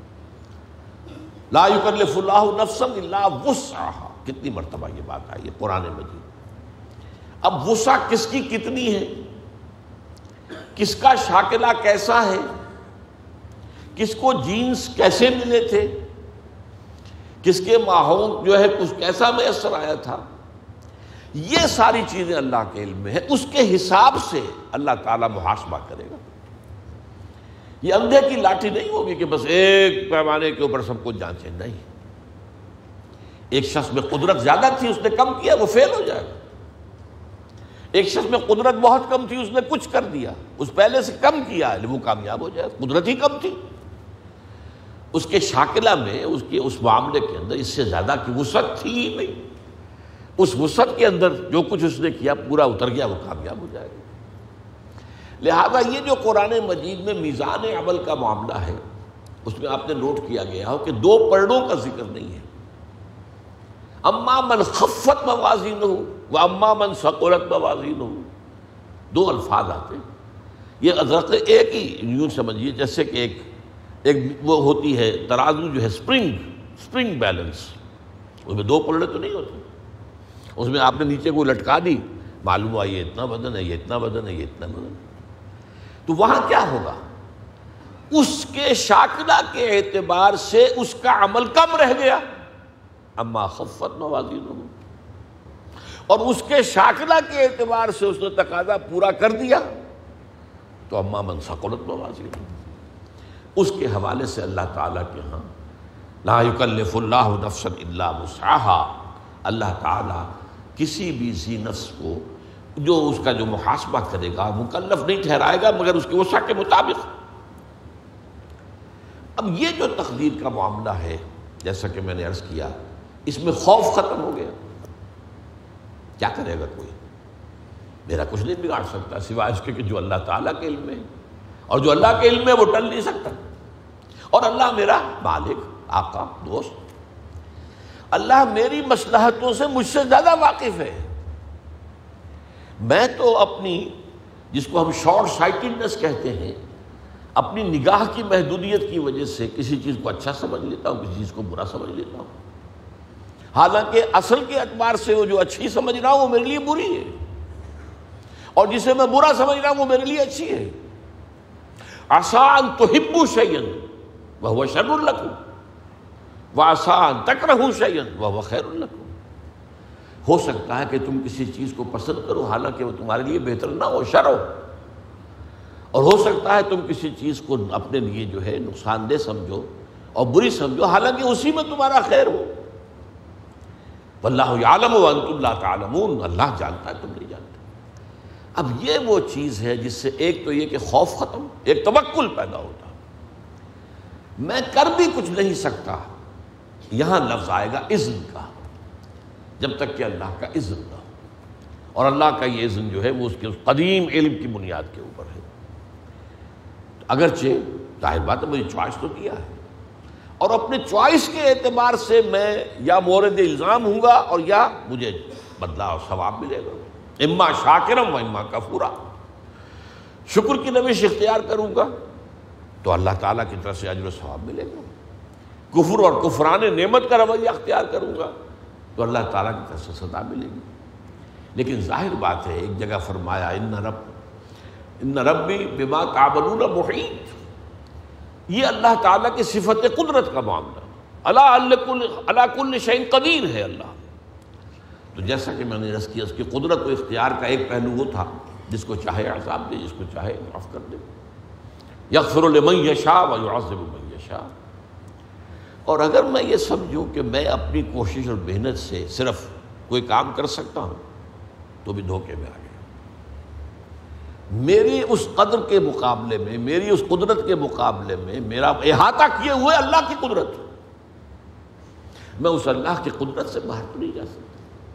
لا یکلف اللہ نفسا الا وسعہا، کتنی مرتبہ یہ بات آئی ہے قرآن مجید۔ اب وسع کس کی کتنی ہے، کس کا شاکلہ کیسا ہے، کس کو جینز کیسے ملے تھے، کس کے ماحول جو ہے کچھ کیسا میسر آیا تھا، یہ ساری چیزیں اللہ کے علم میں ہے۔ اس کے حساب سے اللہ تعالیٰ محاسبہ کرے گا۔ یہ اندھے کی لاٹھی نہیں ہوگی کہ بس ایک پیمانے کے اوپر سب کچھ جانچیں، نہیں۔ ایک شخص میں قدرت زیادہ تھی، اس نے کم کیا، وہ فیل ہو جائے گا۔ ایک شخص میں قدرت بہت کم تھی، اس نے کچھ کر دیا، اس پہلے سے کم کیا، وہ کامیاب ہو جائے گا۔ قدرت ہی کم تھی، اس کے شاکلہ میں، اس کے اس معاملے کے اندر اس سے زیادہ کی وسعت تھی ہی نہیں۔ اس وسعت کے اندر جو کچھ اس نے کیا پورا اتر گیا، وہ کامیاب ہو جائے گا۔ لہذا یہ جو قرآن مجید میں میزان عمل کا معاملہ ہے، اس میں آپ نے نوٹ کیا گیا ہو کہ 2 پلڑوں کا ذکر نہیں ہے۔ اما من خفت موازینہ و اما من ثقلت موازینہ، 2 الفاظ آتے ہیں۔ یہ حضرت ایک ہی یوں سمجھیے جیسے کہ ایک وہ ہوتی ہے ترازو جو ہے سپرنگ بیلنس، اس میں 2 پلڑے تو نہیں ہوتے، اس میں آپ نے نیچے کو لٹکا دی، معلوم ہوا یہ اتنا وزن ہے، یہ اتنا وزن ہے، یہ اتنا وزن ہے۔ تو وہاں کیا ہوگا؟ اس کے شاکلہ کے اعتبار سے اس کا عمل کم رہ گیا، اما خفت موازینہ، اور اس کے شاکلہ کے اعتبار سے اس نے تقاضا پورا کر دیا تو اما من ثقلت موازینہ۔ اس کے حوالے سے اللہ تعالیٰ کے ہاں لا یکلف اللہ نفسا الا وسعها، اللہ تعالیٰ کسی بھی ذی نفس کو جو اس کا جو محاسبہ کرے گا مکلف نہیں ٹھہرائے گا مگر اس کی وسع کے مطابق۔ اب یہ جو تقدیر کا معاملہ ہے، جیسا کہ میں نے عرض کیا، اس میں خوف ختم ہو گیا۔ کیا کرے گا کوئی؟ میرا کچھ نہیں بگاڑ سکتا سوائے اس کے کہ جو اللہ تعالیٰ کے علم میں ہے، اور جو اللہ کے علم میں وہ ٹل نہیں سکتا، اور اللہ میرا مالک، آقا، دوست، اللہ میری مصلحتوں سے مجھ سے زیادہ واقف ہے۔ میں تو اپنی، جس کو ہم شارٹ سائٹڈنس کہتے ہیں، اپنی نگاہ کی محدودیت کی وجہ سے کسی چیز کو اچھا سمجھ لیتا ہوں، کسی چیز کو برا سمجھ لیتا ہوں، حالانکہ اصل کے اعتبار سے وہ جو اچھی سمجھ رہا ہوں وہ میرے لیے بری ہے، اور جسے میں برا سمجھ رہا ہوں وہ میرے لیے اچھی ہے۔ عسیٰ ان تحبوا شیئا وہو شر لکم وعسیٰ ان تکرہوا شیئا وہو خیر لکم۔ ہو سکتا ہے کہ تم کسی چیز کو پسند کرو حالانکہ وہ تمہارے لیے بہتر نہ ہو، شر ہو، اور ہو سکتا ہے تم کسی چیز کو اپنے لیے جو ہے نقصان دہ سمجھو اور بری سمجھو حالانکہ اسی میں تمہارا خیر ہو۔ واللہ یعلم وانتم لا تعلمون، اللہ جانتا ہے تم نہیں جانتے۔ اب یہ وہ چیز ہے جس سے ایک تو یہ کہ خوف ختم، ایک توکل پیدا ہوتا۔ میں کر بھی کچھ نہیں سکتا، یہاں لفظ آئے گا اذن کا، جب تک کہ اللہ کا اذن نہ ہو، اور اللہ کا یہ اذن جو ہے وہ اس کے قدیم علم کی بنیاد کے اوپر ہے۔ اگرچہ ظاہر بات ہے مجھے چوائس تو دیا ہے، اور اپنے چوائس کے اعتبار سے میں یا مورد الزام ہوں گا اور یا مجھے بدلہ اور ثواب ملے گا، اما شاکرم و اما کفورا۔ شکر کی روش اختیار کروں گا تو اللہ تعالیٰ کی طرف سے اجر و ثواب ملے گا، کفر اور کفران نعمت کا رویہ اختیار کروں گا تو اللہ تعالیٰ کی طرف سے سزا ملے گی۔ لیکن ظاہر بات ہے ایک جگہ فرمایا ان ربی بما تعملون محیط، یہ اللہ تعالیٰ کی صفت قدرت کا معاملہ، علی کل شیء قدیر ہے اللہ۔ تو جیسا کہ میں نے عرض کیا، اس کی قدرت و اختیار کا ایک پہلو وہ تھا جس کو چاہے عذاب دے، جس کو چاہے معاف کر دے، یغفر لمن یشاء ویعذب من یشاء۔ اور اگر میں یہ سمجھوں کہ میں اپنی کوشش اور محنت سے صرف کوئی کام کر سکتا ہوں تو بھی دھوکے میں آ گیا۔ میری اس قدر کے مقابلے میں، میری اس قدرت کے مقابلے میں میرا احاطہ کیے ہوئے اللہ کی قدرت، میں اس اللہ کی قدرت سے باہر تو نہیں جا سکتا۔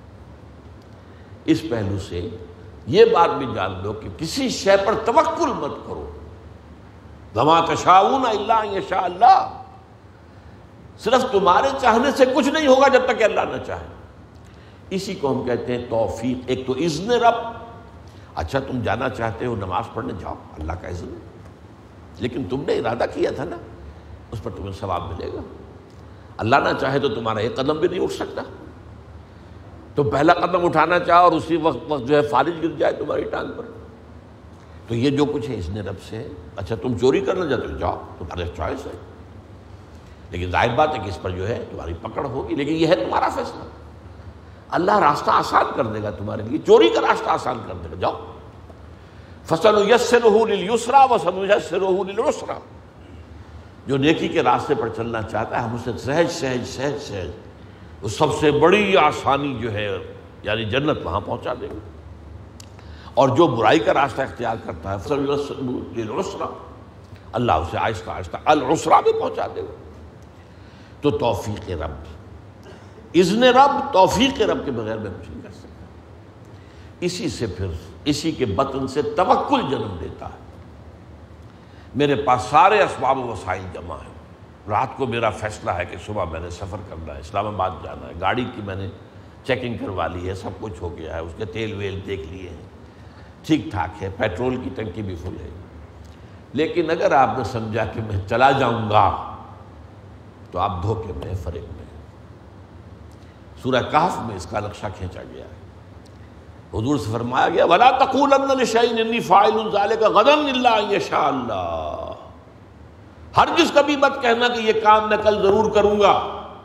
اس پہلو سے یہ بات بھی جان لو کہ کسی شے پر توکل مت کرو، وما تشاءون الا ان یشاء اللہ، صرف تمہارے چاہنے سے کچھ نہیں ہوگا جب تک کہ اللہ نہ چاہے۔ اسی کو ہم کہتے ہیں توفیق۔ ایک تو اذن رب، اچھا تم جانا چاہتے ہو نماز پڑھنے جاؤ، اللہ کا اذن ہے، لیکن تم نے ارادہ کیا تھا نا، اس پر تمہیں ثواب ملے گا۔ اللہ نہ چاہے تو تمہارا ایک قدم بھی نہیں اٹھ سکتا، تم پہلا قدم اٹھانا چاہو اور اسی وقت جو ہے فالج گر جائے تمہاری ٹانگ پر، تو یہ جو کچھ ہے اذن رب سے ہے۔ اچھا تم چوری کرنا چاہتے ہو جاؤ، تمہارے چوائس ہے، لیکن ظاہر بات ہے کہ اس پر جو ہے تمہاری پکڑ ہوگی، لیکن یہ ہے تمہارا فیصلہ۔ اللہ راستہ آسان کر دے گا تمہارے لیے، چوری کا راستہ آسان کر دے گا، جاؤ۔ فَسَنُيَسِّرُهُ لِلْيُسْرَىٰ وَسَنُيَسِّرُهُ لِلْعُسْرَىٰ، جو نیکی کے راستے پر چلنا چاہتا ہے ہم اسے سہج سہج سہج سہج وہ سب سے بڑی آسانی جو ہے یعنی جنت وہاں پہنچا دے گا، اور جو برائی کا راستہ اختیار کرتا ہے فَسَنُيَسِّرُهُ لِلْعُسْرَىٰ، اللہ اسے آہستہ آہستہ العسرا بھی پہنچا دے گا۔ تو توفیق رب، اذن رب، توفیق رب کے بغیر میں کچھ نہیں کر سکتا۔ اسی سے پھر اسی کے بطن سے توکل جنم دیتا ہے۔ میرے پاس سارے اسباب و وسائل جمع ہیں، رات کو میرا فیصلہ ہے کہ صبح میں نے سفر کرنا ہے، اسلام آباد جانا ہے، گاڑی کی میں نے چیکنگ کروا لی ہے، سب کچھ ہو گیا ہے، اس کے تیل ویل دیکھ لیے ہیں، ٹھیک ٹھاک ہے، پیٹرول کی ٹنکی بھی فل ہے۔ لیکن اگر آپ نے سمجھا کہ میں چلا جاؤں گا تو آپ دھوکے میں، فریب میں۔ سورہ کہف میں اس کا نقشہ کھینچا گیا ہے، حضور سے فرمایا گیا وَلَا تَقُولَنَّ لِشَيْءٍ إِنِّي فَاعِلٌ ذَلِكَ غَدًا إِلَّا أَن يَشَاءَ اللَّهُ، ہرگز کبھی مت کہنا کہ یہ کام میں کل ضرور کروں گا،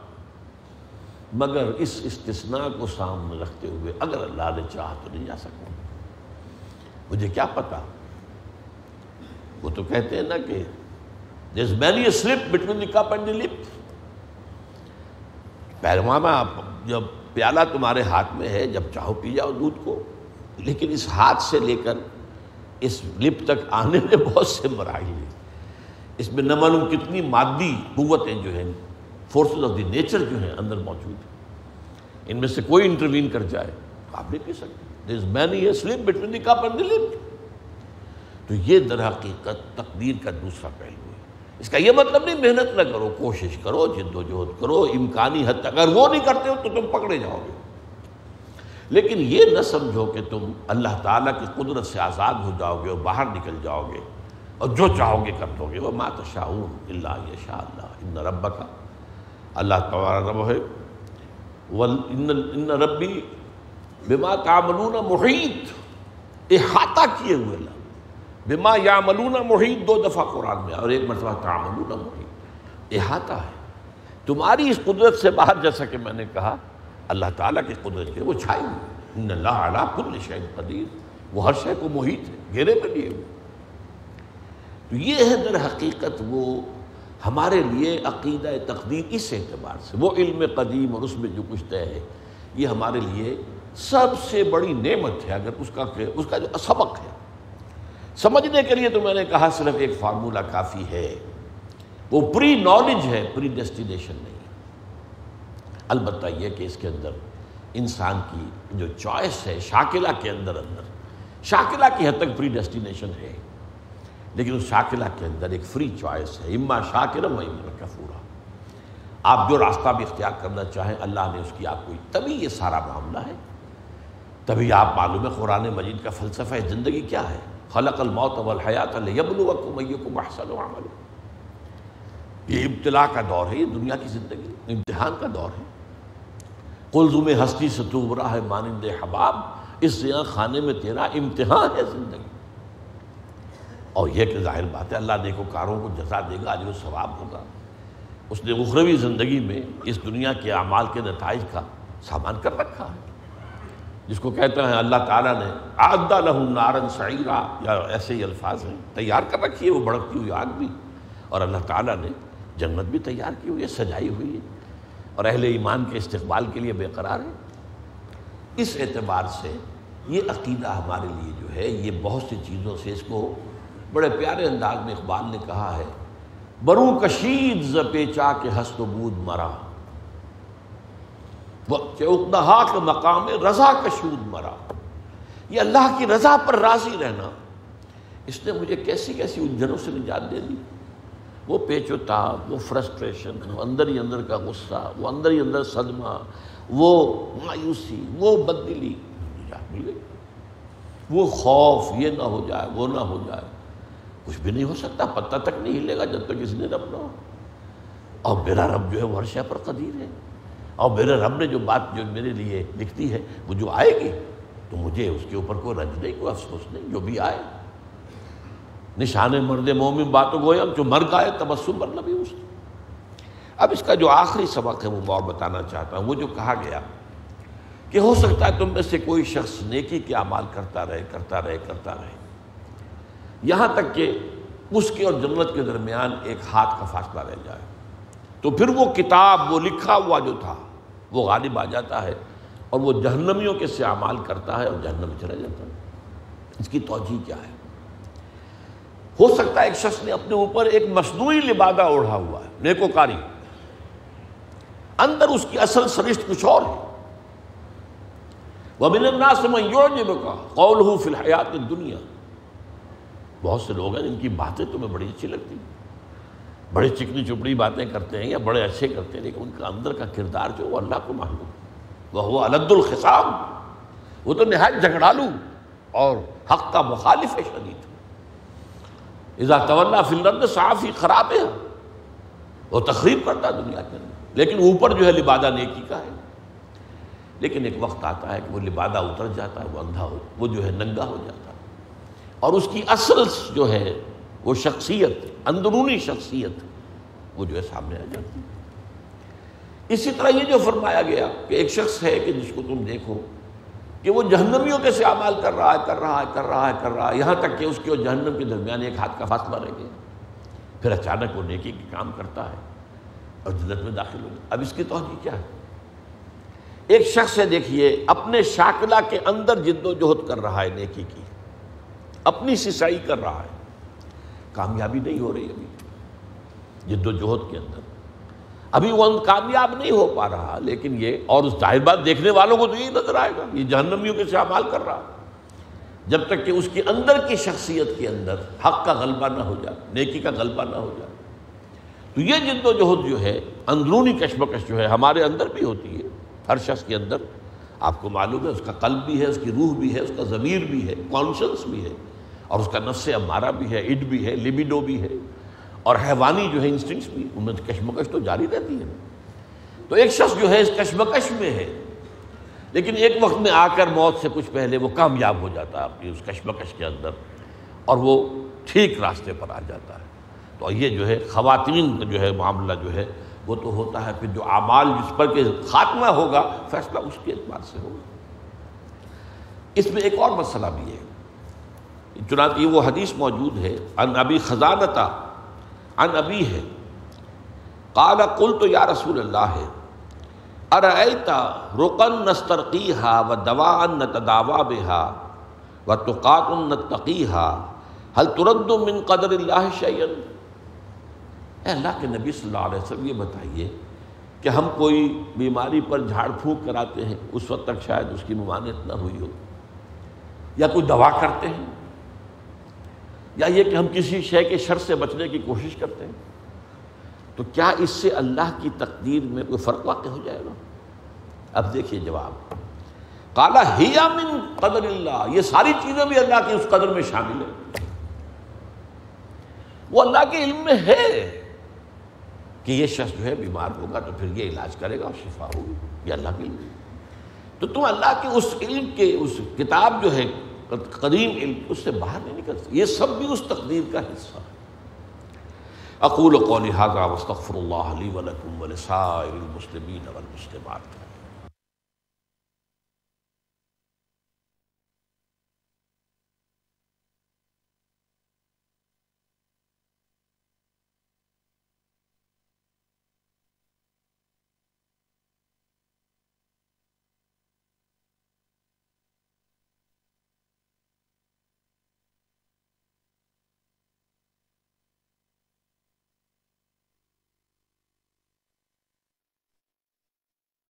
مگر اس استثناء کو سامنے رکھتے ہوئے اگر اللہ نے چاہا تو نہیں جا سکتا۔ مجھے کیا پتا، وہ تو کہتے ہیں نا کہ There is many a slip between the cup and the lip. پیغمبر جب پیالہ تمہارے ہاتھ میں ہے، جب چاہو پی جاؤ دودھ کو، لیکن اس ہاتھ سے لے کر اس لپ تک آنے میں بہت سے مراحل ہیں. اس میں نہ معلوم کتنی مادی قوتیں جو ہیں، فورسز آف دی نیچر جو ہیں اندر موجود ہیں. ان میں سے کوئی انٹروین کر جائے آپ نہیں پی سکتے. There is many a slip between the cup and the lip. تو یہ در حقیقت تقدیر کا دوسرا پہلو ہے. اس کا یہ مطلب نہیں محنت نہ کرو، کوشش کرو، جد و جہد کرو، امکانی حد تک. اگر وہ نہیں کرتے ہو تو تم پکڑے جاؤ گے. لیکن یہ نہ سمجھو کہ تم اللہ تعالیٰ کی قدرت سے آزاد ہو جاؤ گے اور باہر نکل جاؤ گے اور جو چاہو گے کر دو گے. وَمَا تَشَاءُونَ إِلَّا أَن يَشَاءَ اللَّهُ إِنَّ رَبَّكَ اللہ تعالیٰ رب ہے إِنَّ رَبِّي بِمَا تَعْمَلُونَ مُحِيطٌ، احاطہ کیے ہوئے اللہ. بِمَا يَعْمَلُونَ مُحِيطٌ دو دفعہ قرآن میں اور ایک مرتبہ تَعْمَلُونَ مُحِيطٌ، احاطہ ہے. تمہاری اس قدرت سے باہر، جیسا کہ میں نے کہا اللہ تعالیٰ کی قدرت ہے وہ چھائی ہوئی. ان اللہ علی کل شیء قدیر، وہ ہر شے کو محیط ہے، گھیرے میں لیے ہوئے. تو یہ ہے در حقیقت وہ ہمارے لیے عقیدہ تقدیر. اس اعتبار سے وہ علم قدیم اور اس میں جو کچھ طے ہے یہ ہمارے لیے سب سے بڑی نعمت ہے. اگر اس کا جو سبق ہے سمجھنے کے لیے تو میں نے کہا صرف ایک فارمولہ کافی ہے، وہ پری نالج ہے، پری ڈیسٹینیشن نہیں. البتہ یہ کہ اس کے اندر انسان کی جو چوائس ہے شاکلہ کے اندر شاکلہ کی حد تک پری ڈیسٹینیشن ہے، لیکن اس شاکلہ کے اندر ایک فری چوائس ہے، اما شاکرا و اما کفورا. آپ جو راستہ بھی اختیار کرنا چاہیں اللہ نے اس کی آپ کو، تبھی یہ سارا معاملہ ہے. تبھی آپ معلوم ہے قرآن مجید کا فلسفہ زندگی کیا ہے. خلق الموت والحیات لیبلوکم ایکم احسن عملا. یہ ابتلا کا دور ہے، یہ دنیا کی زندگی امتحان کا دور ہے. قلزم ہستی سے تو برا ہے مانند حباب، اس زیاں خانے میں تیرا امتحان ہے زندگی. اور یہ کہ ظاہر بات ہے اللہ نیکوکاروں کو جزا دے گا، اجر و ثواب ہوگا. اس نے اخروی زندگی میں اس دنیا کے اعمال کے نتائج کا سامان کر رکھا ہے، جس کو کہتے ہیں اللہ تعالیٰ نے اعد لہم نارا سعیرا، یا ایسے ہی الفاظ ہیں، تیار کر رکھی ہے وہ بھڑکتی ہوئی آگ بھی، اور اللہ تعالیٰ نے جنت بھی تیار کی ہوئی ہے، سجائی ہوئی ہے، اور اہل ایمان کے استقبال کے لیے بے قرار ہے. اس اعتبار سے یہ عقیدہ ہمارے لیے جو ہے یہ بہت سی چیزوں سے، اس کو بڑے پیارے انداز میں اقبال نے کہا ہے، برو کشید ز پیچا کے ہست و بود مرا، چوکدہا کے مقام رضا کشود مرا. یہ اللہ کی رضا پر راضی رہنا، اس نے مجھے کیسی کیسی الجھنوں سے نجات دے دی. وہ پیچ و تاب، وہ فرسٹریشن، وہ اندر ہی اندر کا غصہ، وہ اندر ہی اندر صدمہ، وہ مایوسی، وہ بددلی، نجات مل گئی. وہ خوف، یہ نہ ہو جائے، وہ نہ ہو جائے، کچھ بھی نہیں ہو سکتا، پتہ تک نہیں ہلے گا جب تک اس نے رب نہ ہو. اور میرا رب جو ہے وہ ہر شے پر قدیر ہے، اور میرے رب نے جو بات جو میرے لیے لکھتی ہے وہ جو آئے گی تو مجھے اس کے اوپر کوئی رنج نہیں، کوئی افسوس نہیں، جو بھی آئے. نشان مرد مومن باتوں گویا جو مرگ آئے تبسم پر نبی اس. اب اس کا جو آخری سبق ہے وہ اور بتانا چاہتا ہوں. وہ جو کہا گیا کہ ہو سکتا ہے تم میں سے کوئی شخص نیکی کے اعمال کرتا رہے یہاں تک کہ اس کے اور جنت کے درمیان ایک ہاتھ کا فاصلہ رہ جائے، تو پھر وہ کتاب، وہ لکھا ہوا جو تھا وہ غالب آ جاتا ہے اور وہ جہنمیوں کے سے اعمال کرتا ہے اور جہنم میں چلا جاتا ہے. اس کی توجیہ کیا ہے؟ ہو سکتا ہے ایک شخص نے اپنے اوپر ایک مصنوعی لبادہ اوڑھا ہوا ہے، نیکوکاری، اندر اس کی اصل سرشت کچھ اور ہے. وَمِنَ النَّاسِ مَن يُعْجِبُكَ قَوْلُهُ فِي الْحَيَاةِ الدُّنْيَا. بہت سے لوگ ہیں جن کی باتیں تمہیں بڑی اچھی لگتی ہیں، بڑے چکنی چپڑی باتیں کرتے ہیں یا بڑے اچھے کرتے ہیں، لیکن ان کا اندر کا کردار جو وہ اللہ کو معلوم ہے. وَهُوَ أَلَدُّ الْخِصَامِ، وہ تو نہایت جھگڑالو اور حق کا مخالف ہے شدید. اذا تولا فی الارض سعی فی خرابها، وہ تخریب کرتا ہے دنیا کے اندر، لیکن اوپر جو ہے لبادہ نیکی کا ہے. لیکن ایک وقت آتا ہے کہ وہ لبادہ اتر جاتا ہے، وہ اندھا ہو، وہ جو ہے ننگا ہو جاتا ہے، اور اس کی اصل جو ہے وہ شخصیت، اندرونی شخصیت وہ جو ہے سامنے آ جاتی ہے. اسی طرح یہ جو فرمایا گیا کہ ایک شخص ہے کہ جس کو تم دیکھو کہ وہ جہنمیوں کے سے اعمال کر رہا ہے، یہاں تک کہ اس کے اور جہنم کے درمیان ایک ہاتھ کا فاصلہ رہ گیا. پھر اچانک وہ نیکی کے کام کرتا ہے اور جنت میں داخل ہو جاتا ہے۔ اب اس کی توجہ کیا ہے؟ ایک شخص ہے، دیکھیے اپنے شاکلہ کے اندر جد و جہد کر رہا ہے نیکی کی، اپنی سسائی کر رہا ہے، کامیابی نہیں ہو رہی ابھی جد و جہد کے اندر، ابھی وہ کامیاب نہیں ہو پا رہا، لیکن یہ اور اس ظاہر بات دیکھنے والوں کو تو یہی نظر آئے گا یہ جہنمیوں کے اعمال کر رہا ہے، جب تک کہ اس کی اندر کی شخصیت کے اندر حق کا غلبہ نہ ہو جائے، نیکی کا غلبہ نہ ہو جائے۔ تو یہ جد و جہد جو ہے، اندرونی کشمکش جو ہے ہمارے اندر بھی ہوتی ہے، ہر شخص کے اندر، آپ کو معلوم ہے اس کا قلب بھی ہے، اس کی روح بھی ہے، اس کا ضمیر بھی ہے، کانشنس بھی ہے، اور اس کا نفس امارہ بھی ہے، اڈ بھی ہے، لیبیڈو بھی ہے، اور حیوانی جو ہے انسٹنکٹس بھی، ان میں کشمکش تو جاری رہتی ہے۔ تو ایک شخص جو ہے اس کشمکش میں ہے، لیکن ایک وقت میں آ کر موت سے کچھ پہلے وہ کامیاب ہو جاتا ہے اپنی اس کشمکش کے اندر، اور وہ ٹھیک راستے پر آ جاتا ہے۔ تو یہ جو ہے خواتین کا جو ہے معاملہ جو ہے وہ تو ہوتا ہے، پھر جو اعمال جس پر کہ خاتمہ ہوگا فیصلہ اس کے اعتبار سے ہوگا۔ اس میں ایک اور مسئلہ بھی ہے، چنانچہ وہ حدیث موجود ہے، عن ابی خزانہ عن ابی ہے، قال قلت یا رسول اللہ ارأیت رقن نسترقیہا ودواء نتداوی بہا وتقاۃ نتقیہا هل ترد من قدر اللہ شیئا؟ اے اللہ کے نبی صلی اللہ علیہ وسلم یہ بتائیے کہ ہم کوئی بیماری پر جھاڑ پھونک کراتے ہیں، اس وقت تک شاید اس کی ممانعت نہ ہوئی ہو، یا کوئی دوا کرتے ہیں، یا یہ کہ ہم کسی شے کے شر سے بچنے کی کوشش کرتے ہیں، تو کیا اس سے اللہ کی تقدیر میں کوئی فرق واقع ہو جائے گا؟ اب دیکھیے جواب، قال ہی من قدر اللہ، یہ ساری چیزیں بھی اللہ کی اس قدر میں شامل ہیں، وہ اللہ کے علم میں ہے کہ یہ شخص جو ہے بیمار ہوگا تو پھر یہ علاج کرے گا اور شفا ہوگی، یہ اللہ کے علم ہے۔ تو تم اللہ کے اس علم کے اس کتاب جو ہے قدیم علم، اس سے باہر نہیں نکل سکتے، یہ سب بھی اس تقدیر کا حصہ ہے۔ اقول قولی ھذا واستغفر اللہ لی ولکم ولسائر المسلمین والمسلمات۔